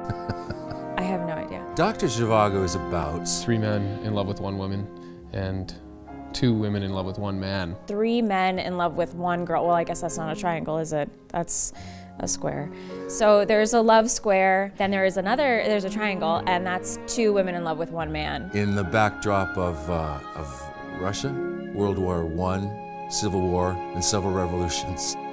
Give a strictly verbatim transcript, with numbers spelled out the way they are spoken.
I have no idea. Doctor Zhivago is about three men in love with one woman and two women in love with one man. Three men in love with one girl. Well, I guess that's not a triangle, is it? That's a square. So there's a love square, then there is another, there's a triangle, and that's two women in love with one man. in the backdrop of, uh, of Russia, World War One, Civil War, and several revolutions.